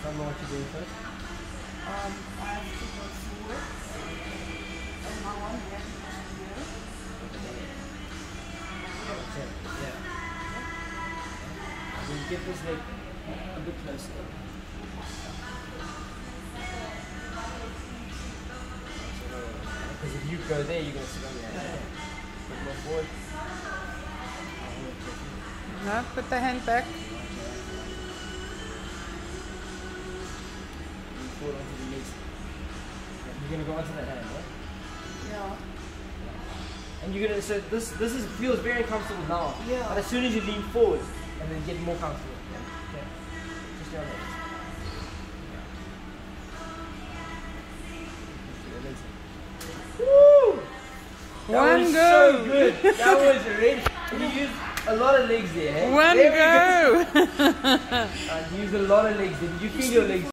don't know what you're doing first. I have to go forward. And my one hand is here. Yeah. And then get this leg a bit closer. Because if you go there, you're going to sit on your hand. Put more forward. No, put the hand back. Forward onto the knees. You're going to go onto the hand, right? Yeah. And you're going to, so this feels very uncomfortable now. Yeah. But as soon as you lean forward, and then get more comfortable. Yeah. Okay. Just your legs. Woo! That One was go. so good. That was really. You used a lot of legs there. Eh? One there go. You used a lot of legs there. Did you feel your legs?